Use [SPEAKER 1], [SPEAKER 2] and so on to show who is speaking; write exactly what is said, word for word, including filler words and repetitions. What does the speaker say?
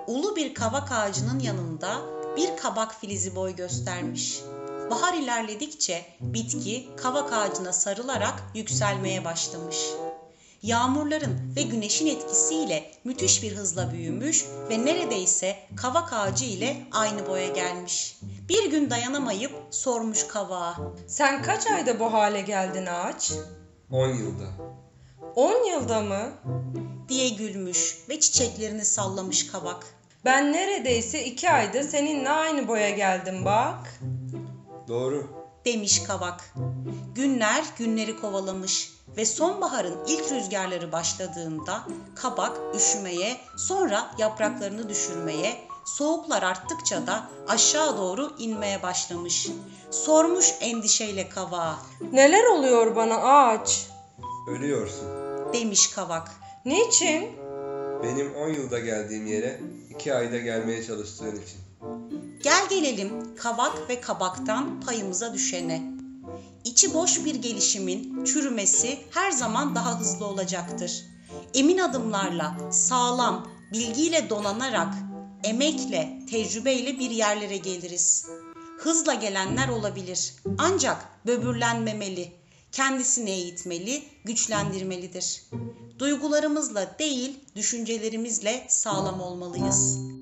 [SPEAKER 1] ulu bir kavak ağacının yanında bir kabak filizi boy göstermiş. Bahar ilerledikçe bitki kavak ağacına sarılarak yükselmeye başlamış. Yağmurların ve güneşin etkisiyle müthiş bir hızla büyümüş ve neredeyse kavak ağacı ile aynı boya gelmiş. Bir gün dayanamayıp sormuş kavağa.
[SPEAKER 2] Sen kaç ayda bu hale geldin ağaç?
[SPEAKER 3] On yılda.
[SPEAKER 2] On yılda mı?
[SPEAKER 1] Diye gülmüş ve çiçeklerini sallamış kavak.
[SPEAKER 2] Ben neredeyse iki ayda seninle aynı boya geldim bak.
[SPEAKER 3] Doğru.
[SPEAKER 1] Demiş kavak. Günler günleri kovalamış ve sonbaharın ilk rüzgarları başladığında kabak üşümeye, sonra yapraklarını düşürmeye, soğuklar arttıkça da aşağı doğru inmeye başlamış. Sormuş endişeyle kavağa.
[SPEAKER 2] Neler oluyor bana ağaç?
[SPEAKER 3] Ölüyorsun.
[SPEAKER 1] Demiş kavak.
[SPEAKER 2] Niçin?
[SPEAKER 3] Benim on yılda geldiğim yere iki ayda gelmeye çalıştığın için.
[SPEAKER 1] Gel gelelim kavak ve kabaktan payımıza düşene. İçi boş bir gelişimin çürümesi her zaman daha hızlı olacaktır. Emin adımlarla, sağlam, bilgiyle donanarak, emekle, tecrübeyle bir yerlere geliriz. Hızla gelenler olabilir. Ancak böbürlenmemeli, kendisini eğitmeli, güçlendirmelidir. Duygularımızla değil, düşüncelerimizle sağlam olmalıyız.